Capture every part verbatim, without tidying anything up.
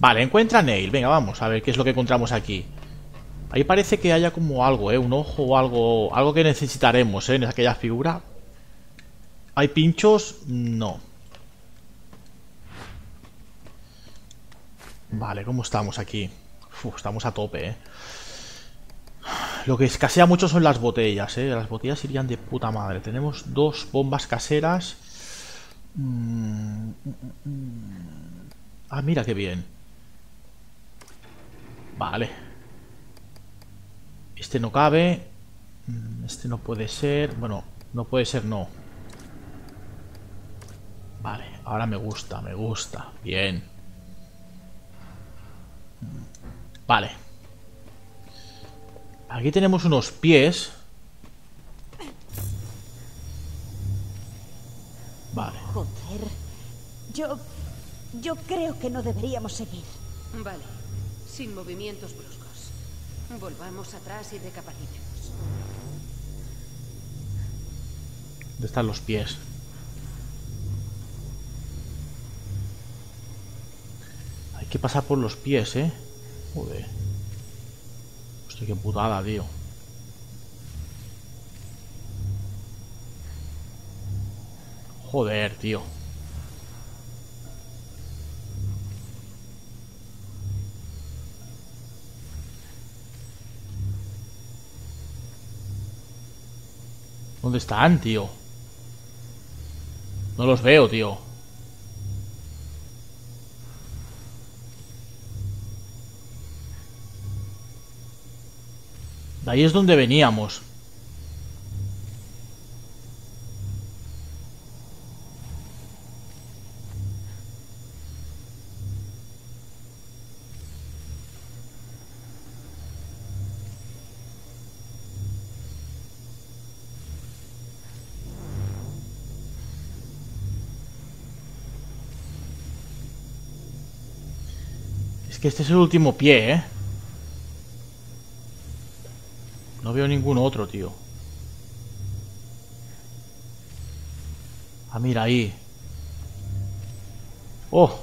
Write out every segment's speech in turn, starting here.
Vale, encuentra a Neil. Venga, vamos a ver qué es lo que encontramos aquí. Ahí parece que haya como algo, ¿eh? Un ojo o algo, algo que necesitaremos, ¿eh? En aquella figura. ¿Hay pinchos? No. Vale, ¿cómo estamos aquí? Uf, estamos a tope, ¿eh? Lo que escasea mucho son las botellas, ¿eh? Las botellas irían de puta madre. Tenemos dos bombas caseras. Mm, mm, mm. Ah, mira qué bien. Vale. Este no cabe. Este no puede ser. Bueno, no puede ser, no. Vale, ahora me gusta, me gusta. Bien. Vale. Aquí tenemos unos pies. Vale. Joder. Yo... Yo creo que no deberíamos seguir. Vale. Sin movimientos bruscos. Volvamos atrás y recapacitemos. ¿Dónde están los pies? Hay que pasar por los pies, ¿eh? Joder. Hostia, qué putada, tío. Joder, tío. ¿Dónde están, tío? No los veo, tío. De ahí es donde veníamos. Es que este es el último pie, ¿eh? No veo ningún otro, tío. Ah, mira ahí. ¡Oh!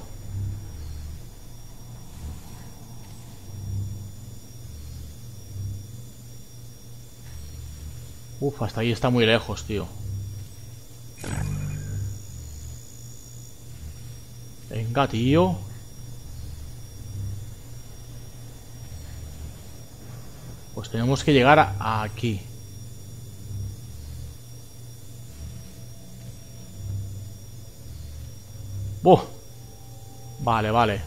Uf, hasta ahí está muy lejos, tío. Venga, tío. Pues tenemos que llegar a aquí. ¡Buh! Vale, vale.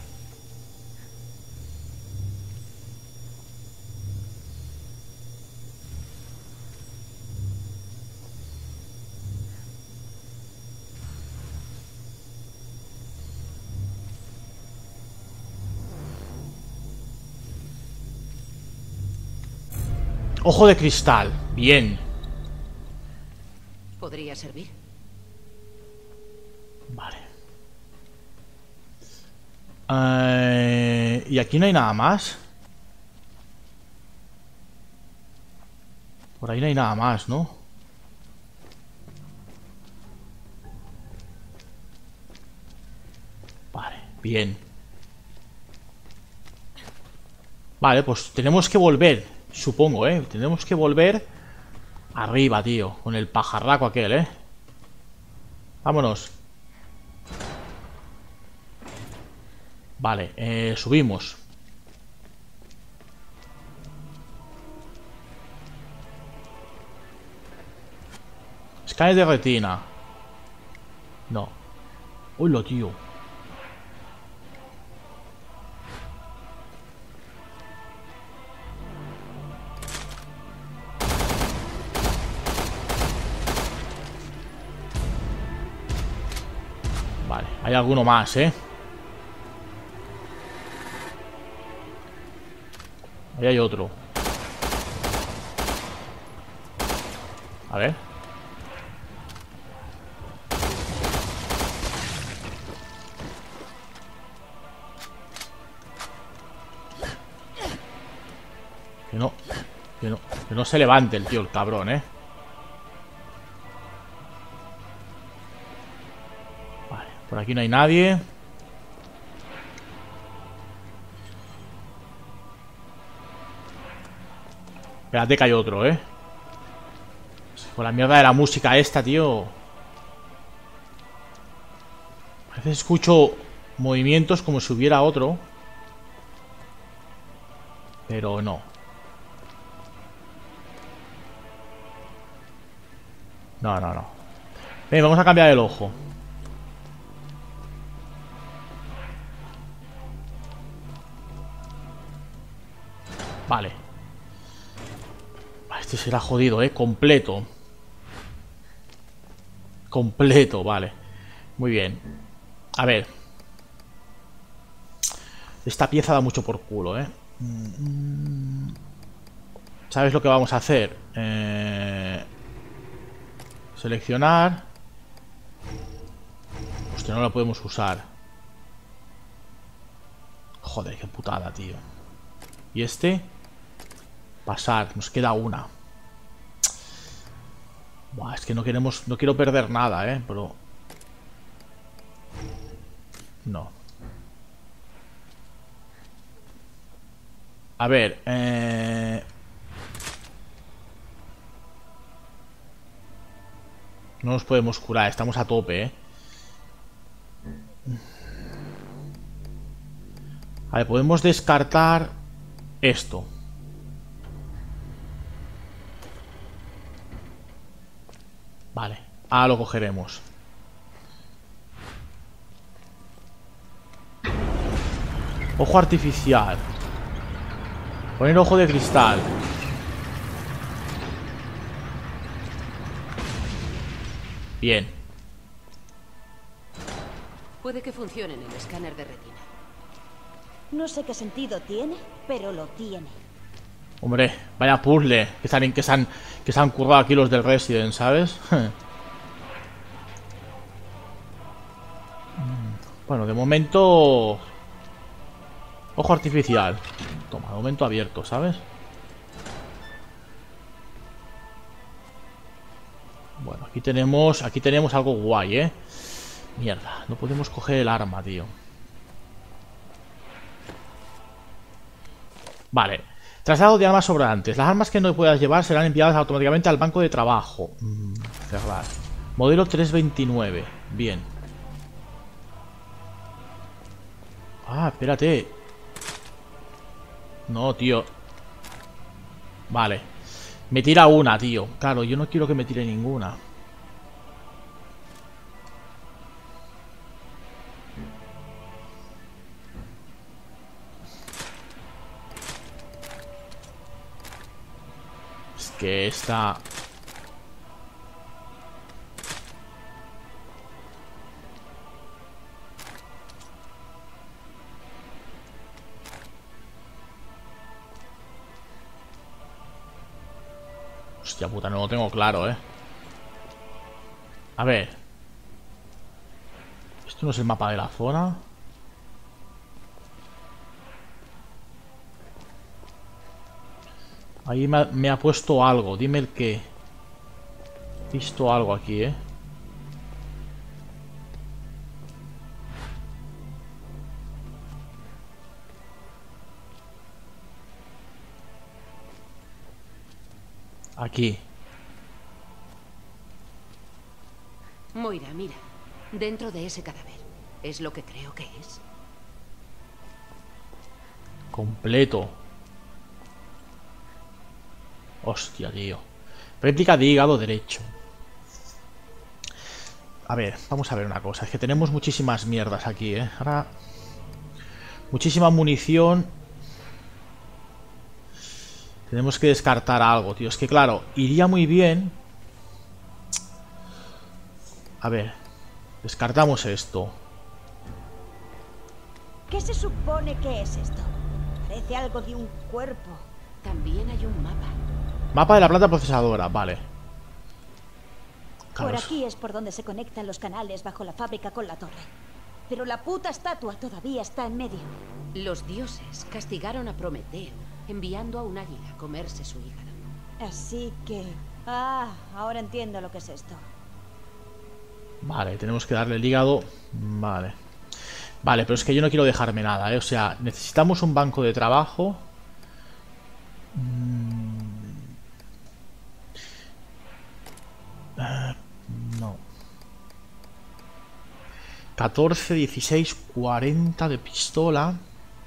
Ojo de cristal. Bien. ¿Podría servir? Vale. Eh, y aquí no hay nada más. Por ahí no hay nada más, ¿no? Vale, bien. Vale, pues tenemos que volver. Supongo, ¿eh? Tenemos que volver arriba, tío. Con el pajarraco aquel, ¿eh? Vámonos. Vale, eh, subimos. Escáner de retina. No. Uy, lo tío. Vale, hay alguno más, ¿eh? Ahí hay otro. A ver. Que no, que no, que no se levante el tío, el cabrón, ¿eh? Vale, por aquí no hay nadie. Espérate que hay otro, ¿eh? Con la mierda de la música esta, tío. A veces escucho movimientos como si hubiera otro. Pero no. No, no, no. Ven, vamos a cambiar el ojo. Vale. Este será jodido, ¿eh? Completo. Completo, vale. Muy bien. A ver. Esta pieza da mucho por culo, ¿eh? ¿Sabes lo que vamos a hacer? Eh... Seleccionar. Hostia, no lo podemos usar. Joder, qué putada, tío. Y este... Pasar, nos queda una. Buah, es que no queremos, no quiero perder nada, eh, pero... No. A ver, eh... no nos podemos curar, estamos a tope, eh. A ver, podemos descartar esto. Vale, ahora lo cogeremos. Ojo artificial. Poner ojo de cristal. Bien. Puede que funcione en el escáner de retina. No sé qué sentido tiene, pero lo tiene. Hombre, vaya puzzle que se han, que se han, que se han currado aquí los del Resident, ¿sabes? Bueno, de momento... Ojo artificial. Toma, de momento abierto, ¿sabes? Bueno, aquí tenemos... Aquí tenemos algo guay, ¿eh? Mierda, no podemos coger el arma, tío. Vale. Traslado de armas sobrantes. Las armas que no puedas llevar serán enviadas automáticamente al banco de trabajo. Mm, cerrar. Modelo trescientos veintinueve. Bien. Ah, espérate. No, tío. Vale. Me tira una, tío. Claro, yo no quiero que me tire ninguna. Es que esta... Hostia puta, no lo tengo claro, eh. A ver. Esto no es el mapa de la zona. Ahí me ha, me ha puesto algo. Dime el qué. He visto algo aquí, eh. Aquí. Moira, mira. Dentro de ese cadáver. ¿Es lo que creo que es? Completo. Hostia, tío. Réplica de hígado derecho. A ver, vamos a ver una cosa. Es que tenemos muchísimas mierdas aquí, ¿eh? Ahora... Muchísima munición. Tenemos que descartar algo, tío. Es que, claro, iría muy bien... A ver. Descartamos esto. ¿Qué se supone que es esto? Parece algo de un cuerpo. También hay un mapa. Mapa de la planta procesadora, vale. Claro, Por eso. aquí es por donde se conectan los canales bajo la fábrica con la torre. Pero la puta estatua todavía está en medio. Los dioses castigaron a Prometeo, enviando a un águila a comerse su hígado. Así que... Ah, ahora entiendo lo que es esto. Vale, tenemos que darle el hígado. Vale. Vale, pero es que yo no quiero dejarme nada, ¿eh? O sea, necesitamos un banco de trabajo. Mm. catorce, dieciséis, cuarenta de pistola.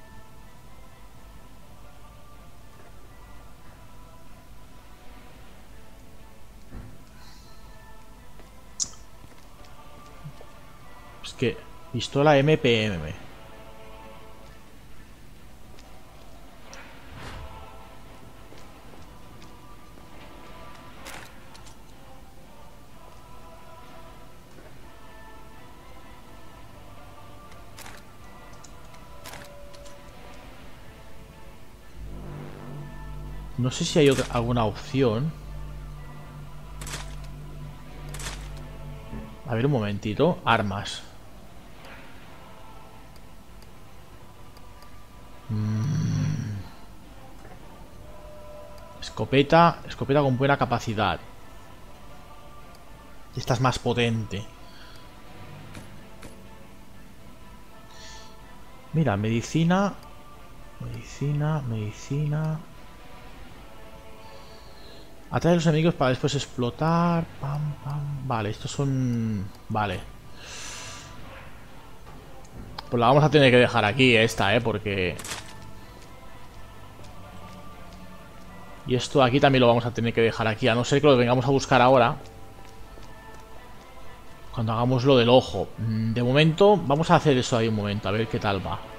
Es que pistola M P M. No sé si hay otra, alguna opción. A ver, un momentito. Armas. Mm. Escopeta. Escopeta con buena capacidad. Esta es más potente. Mira, medicina. Medicina, medicina. Atrae a los enemigos para después explotar. Pam, pam. Vale, estos son... Vale. Pues la vamos a tener que dejar aquí, esta, eh, porque... Y esto aquí también lo vamos a tener que dejar aquí, a no ser que lo vengamos a buscar ahora. Cuando hagamos lo del ojo. De momento, vamos a hacer eso ahí un momento, a ver qué tal va.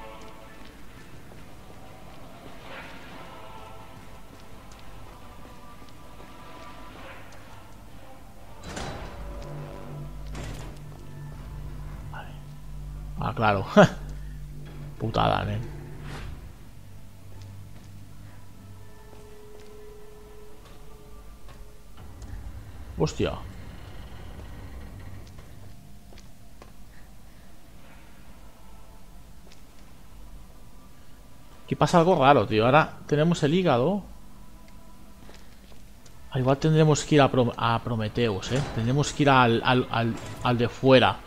Vale. Ah, claro. Putada, ¿eh? Hostia. Aquí pasa algo raro, tío. Ahora tenemos el hígado. Ah, igual tendremos que ir a, Pro a Prometheus, ¿eh? Tendremos que ir al, al, al, al de fuera.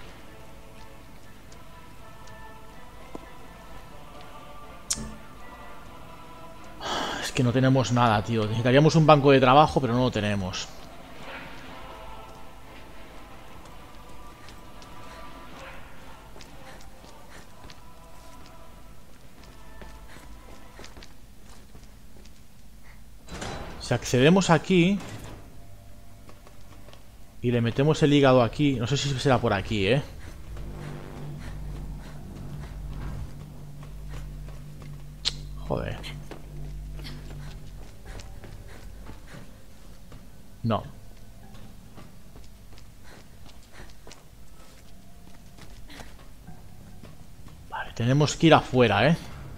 Es que no tenemos nada, tío. Necesitaríamos un banco de trabajo, pero no lo tenemos. Si accedemos aquí y le metemos el hígado aquí, no sé si será por aquí, ¿eh? Joder. No. Vale, tenemos que ir afuera, ¿eh?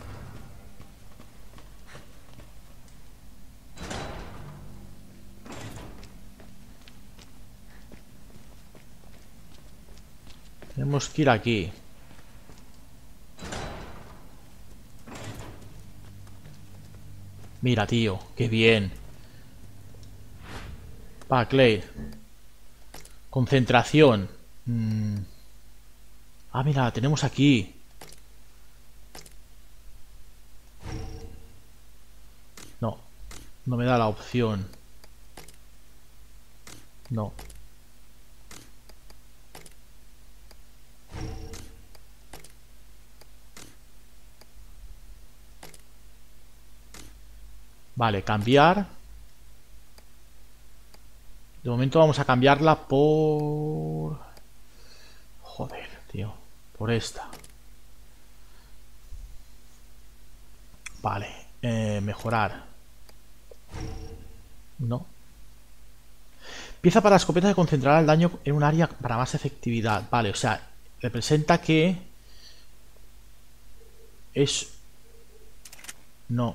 Tenemos que ir aquí. Mira, tío, qué bien. Pa, Clay. Concentración. Mm. Ah, mira, la tenemos aquí. No, no me da la opción. No. Vale, cambiar. De momento vamos a cambiarla por... Joder, tío. Por esta. Vale. Eh, mejorar. No. Pieza para la escopeta que concentrará el daño en un área para más efectividad. Vale, o sea, representa que... Es... No.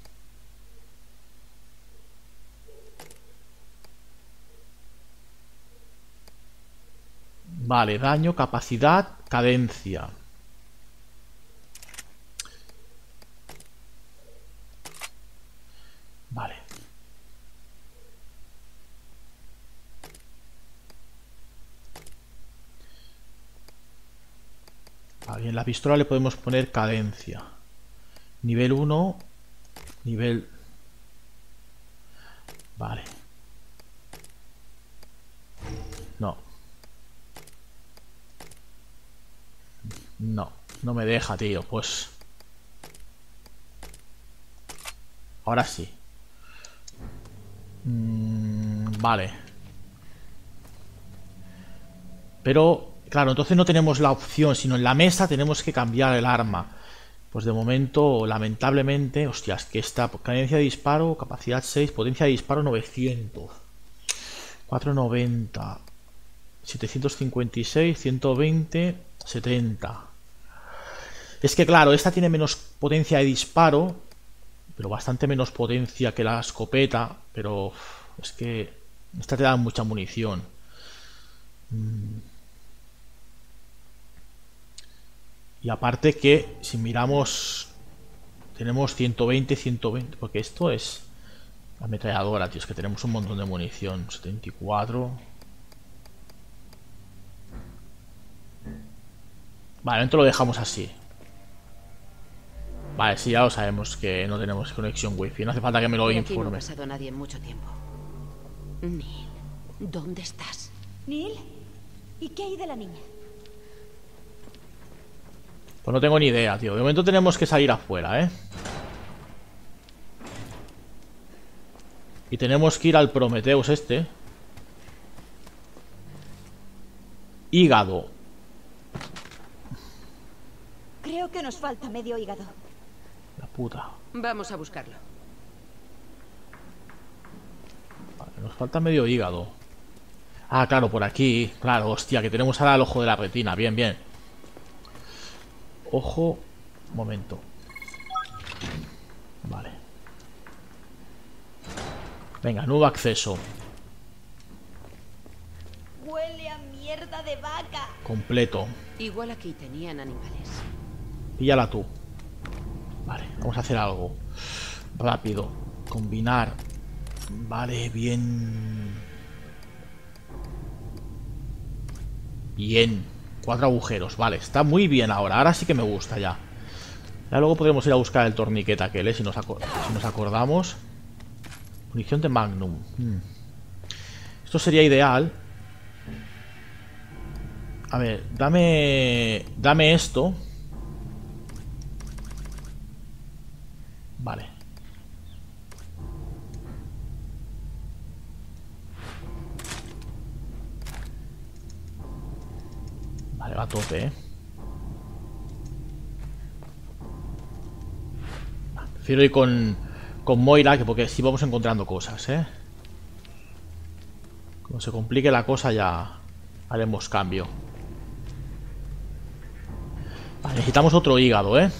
Vale, daño, capacidad, cadencia. Vale. Vale, en la pistola le podemos poner cadencia. Nivel uno. Nivel... Vale. No. No, no me deja, tío. Pues... ahora sí. Mm, vale. Pero, claro, entonces no tenemos la opción, sino en la mesa tenemos que cambiar el arma. Pues de momento, lamentablemente... hostias, que esta cadencia de disparo, capacidad seis, potencia de disparo novecientos. cuatrocientos noventa. setecientos cincuenta y seis, ciento veinte, setenta. Es que claro, esta tiene menos potencia de disparo, pero bastante menos potencia que la escopeta, pero es que esta te da mucha munición. Y aparte que si miramos, tenemos ciento veinte, ciento veinte, porque esto es la ametralladora, tío, es que tenemos un montón de munición. setenta y cuatro. Vale, entonces lo dejamos así. Vale, sí, ya lo sabemos que no tenemos conexión wifi. No hace falta que me lo Por aquí no ha informe. pasado nadie en mucho tiempo. Neil, ¿dónde estás? ¿Neil? ¿Y qué hay de la niña? Pues no tengo ni idea, tío. De momento tenemos que salir afuera, ¿eh? Y tenemos que ir al Prometheus este. Hígado. Creo que nos falta medio hígado. La puta. Vamos a buscarlo. Vale, nos falta medio hígado. Ah, claro, por aquí. Claro, hostia, que tenemos ahora el ojo de la retina. Bien, bien. Ojo. Un momento. Vale. Venga, nuevo acceso. Huele a mierda de vaca. Completo. Igual aquí tenían animales. Píllala tú. Vale, vamos a hacer algo rápido. Combinar. Vale, bien. Bien. Cuatro agujeros, vale, está muy bien ahora. Ahora sí que me gusta ya. Ya luego podremos ir a buscar el torniquete aquel, ¿eh? si, nos si nos acordamos. Munición de Magnum. hmm. Esto sería ideal. A ver, dame... Dame esto. Vale. Vale, va a tope, ¿eh? Prefiero ir con, con Moira, que porque sí vamos encontrando cosas, ¿eh? Cuando se complique la cosa ya haremos cambio. Vale, necesitamos otro hígado, ¿eh?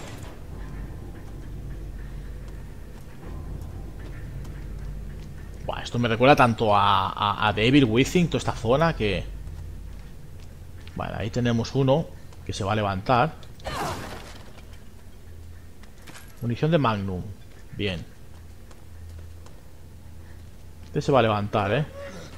Buah, esto me recuerda tanto a, a, a The Evil Within, toda esta zona que... Vale, ahí tenemos uno que se va a levantar. Munición de Magnum. Bien. Este se va a levantar, ¿eh?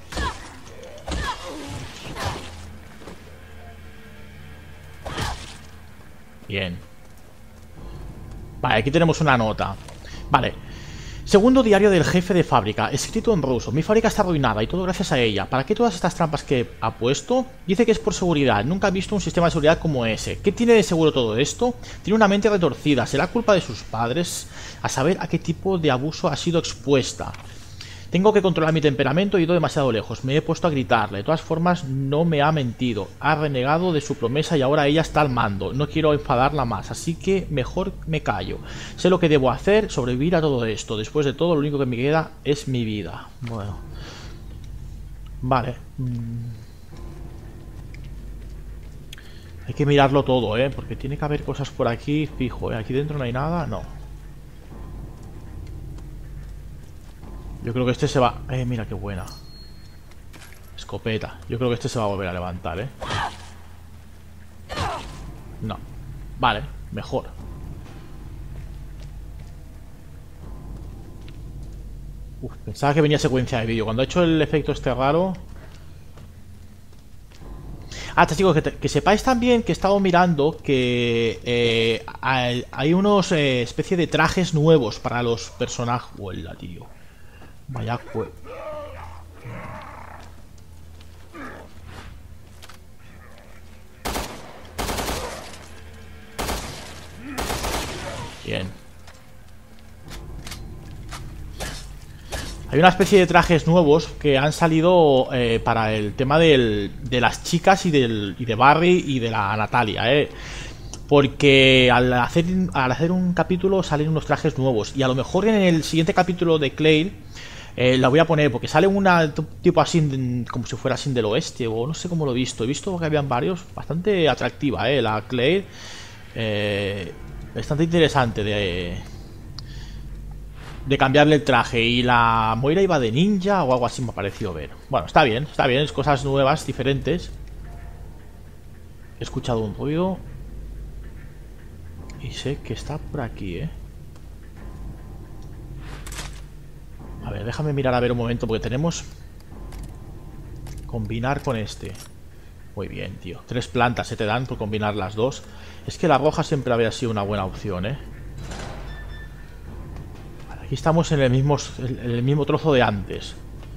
Bien. Vale, aquí tenemos una nota. Vale. Segundo diario del jefe de fábrica, escrito en ruso. Mi fábrica está arruinada y todo gracias a ella. ¿Para qué todas estas trampas que ha puesto? Dice que es por seguridad. Nunca he visto un sistema de seguridad como ese. ¿Qué tiene de seguro todo esto? Tiene una mente retorcida. ¿Será culpa de sus padres? A saber a qué tipo de abuso ha sido expuesta. Tengo que controlar mi temperamento y he ido demasiado lejos. Me he puesto a gritarle. De todas formas, no me ha mentido. Ha renegado de su promesa y ahora ella está al mando. No quiero enfadarla más, así que mejor me callo. Sé lo que debo hacer, sobrevivir a todo esto. Después de todo, lo único que me queda es mi vida. Bueno. Vale. Mm. Hay que mirarlo todo, ¿eh? Porque tiene que haber cosas por aquí, fijo, ¿eh? Aquí dentro no hay nada, no. Yo creo que este se va... Eh, mira qué buena. Escopeta. Yo creo que este se va a volver a levantar, ¿eh? No. Vale, mejor. Uf, pensaba que venía secuencia de vídeo. Cuando he hecho el efecto este raro... Ah, te digo que, te, que sepáis también que he estado mirando que eh, hay, hay unos eh, especie de trajes nuevos para los personajes. Huela, tío. Vaya cue... Bien. Hay una especie de trajes nuevos que han salido eh, para el tema del, de las chicas y, del, y de Barry y de la Natalia, eh. Porque al hacer, al hacer un capítulo salen unos trajes nuevos. Y a lo mejor en el siguiente capítulo de Claire eh, la voy a poner, porque sale una tipo así, como si fuera así del oeste, o no sé cómo lo he visto. He visto que habían varios, bastante atractiva, eh, la Claire. Eh, bastante interesante de... de cambiarle el traje. Y la Moira iba de ninja o algo así, me ha parecido ver. Bueno, está bien, está bien, es cosas nuevas, diferentes. He escuchado un ruido y sé que está por aquí, eh. A ver, déjame mirar a ver un momento, porque tenemos... combinar con este. Muy bien, tío. Tres plantas se te dan por combinar las dos. Es que la roja siempre había sido una buena opción, eh. Aquí estamos en el mismo, en el mismo trozo de antes.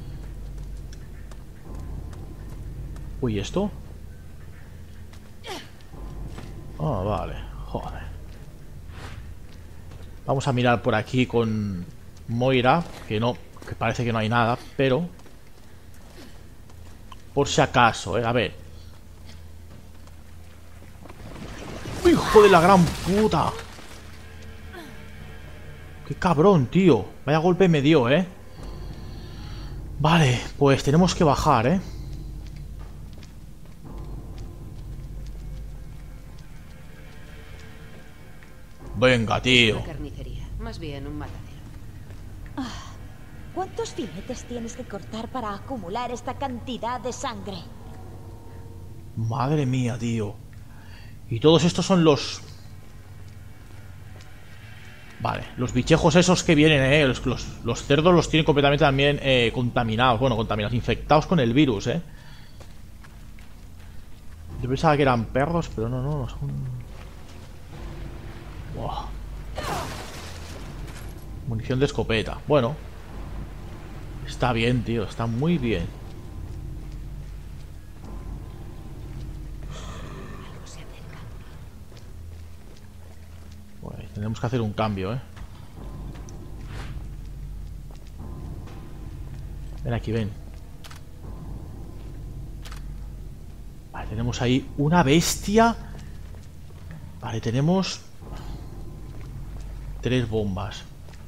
Uy, ¿esto? Ah, vale. Joder. Vamos a mirar por aquí con Moira, que no, que parece que no hay nada, pero por si acaso, eh, a ver. ¡Hijo de la gran puta! ¡Qué cabrón, tío! Vaya golpe me dio, eh. Vale, pues tenemos que bajar, eh. Venga, tío. Una carnicería, más bien un matadero. ¿Cuántos filetes tienes que cortar para acumular esta cantidad de sangre? Madre mía, tío. Y todos estos son los... Vale, los bichejos esos que vienen, eh. Los, los, los cerdos los tienen completamente también eh, contaminados. Bueno, contaminados, infectados con el virus, eh. Yo pensaba que eran perros, pero no, no, no son... Wow. Munición de escopeta. Bueno. Está bien, tío. Está muy bien. Pues tenemos que hacer un cambio, ¿eh? Ven aquí, ven. Vale, tenemos ahí una bestia. Vale, tenemos... tres bombas.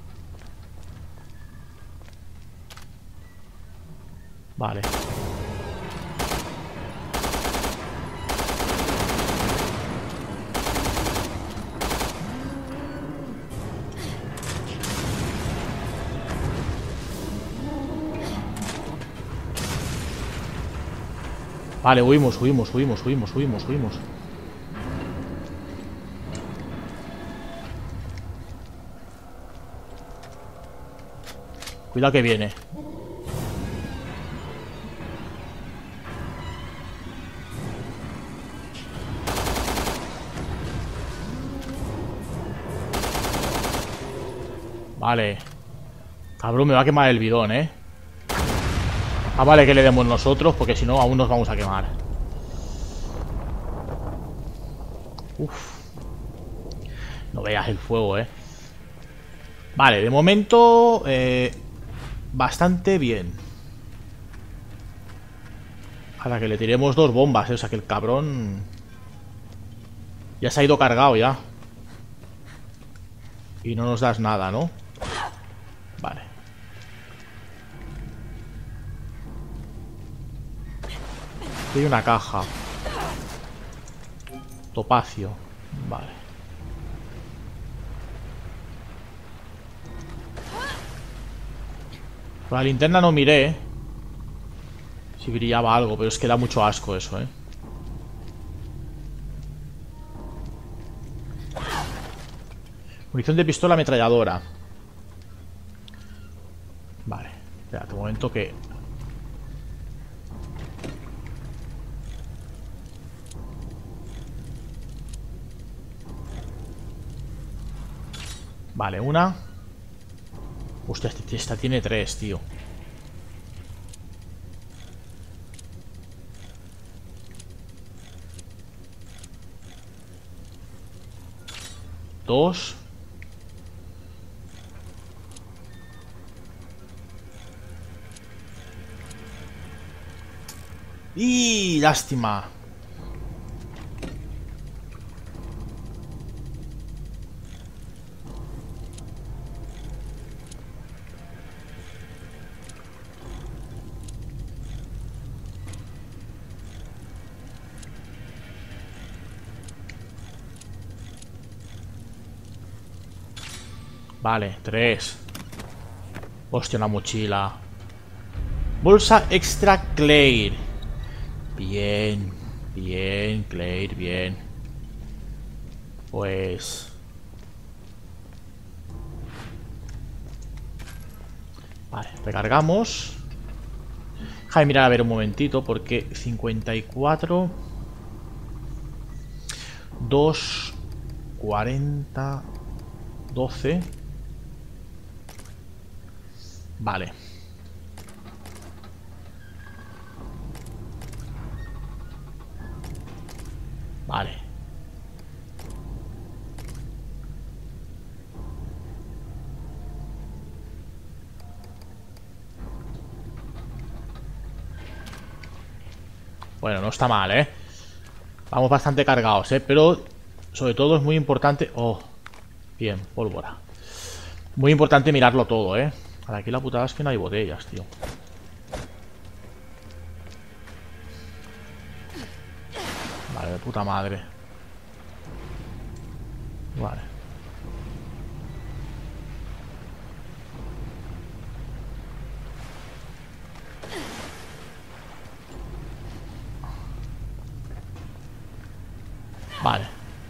Vale. Vale, huimos, huimos, huimos, huimos, huimos, huimos. Cuidado que viene. Vale. Cabrón, me va a quemar el bidón, ¿eh? Ah, vale que le demos nosotros, porque si no, aún nos vamos a quemar. Uf. No veas el fuego, ¿eh? Vale, de momento... Eh, bastante bien. Ahora que le tiremos dos bombas, ¿eh? O sea que el cabrón... ya se ha ido cargado ya. Y no nos das nada, ¿no? Vale. Hay una caja. Topacio. Vale. Con la linterna no miré, ¿eh? Si brillaba algo, pero es que da mucho asco eso, ¿eh? Munición de pistola ametralladora. Vale. Espérate un momento que... Vale, una. Hostia, esta tiene tres, tío. Dos. Y lástima. Vale, tres. Hostia, una mochila. Bolsa extra Claire. Bien, bien, Claire, bien. Pues... Vale, recargamos. Déjame mirar a ver un momentito, porque cincuenta y cuatro... dos... cuarenta... doce... Vale. Vale. Bueno, no está mal, ¿eh? Vamos bastante cargados, ¿eh? Pero sobre todo es muy importante... Oh, bien, pólvora. Muy importante mirarlo todo, ¿eh? Para aquí la putada es que no hay botellas, tío. Vale, de puta madre. Vale. Vale.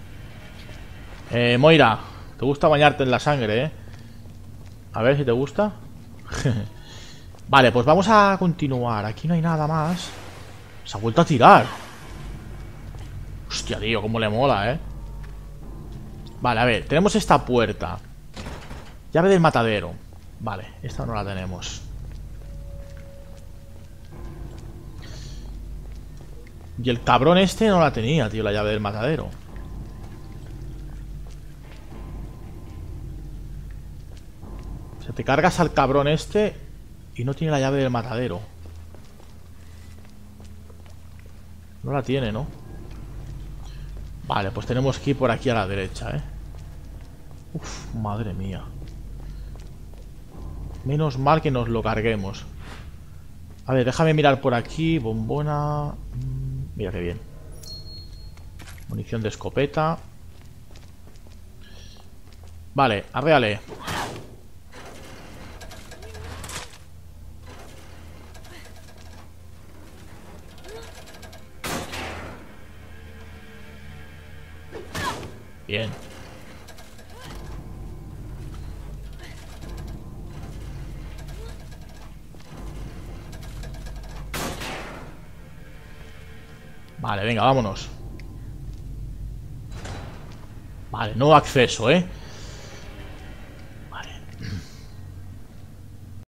Eh, Moira, te gusta bañarte en la sangre, ¿eh? A ver si te gusta. Vale, pues vamos a continuar. Aquí no hay nada más. Se ha vuelto a tirar. Hostia, tío, cómo le mola, ¿eh? Vale, a ver, tenemos esta puerta. Llave del matadero. Vale, esta no la tenemos. Y el cabrón este no la tenía, tío, la llave del matadero. O sea, te cargas al cabrón este y no tiene la llave del matadero. No la tiene, ¿no? Vale, pues tenemos que ir por aquí a la derecha, ¿eh? Uf, madre mía. Menos mal que nos lo carguemos. A ver, déjame mirar por aquí. Bombona... Mira qué bien. Munición de escopeta. Vale, arréale. Bien. Vale, venga, vámonos. Vale, nuevo acceso, ¿eh?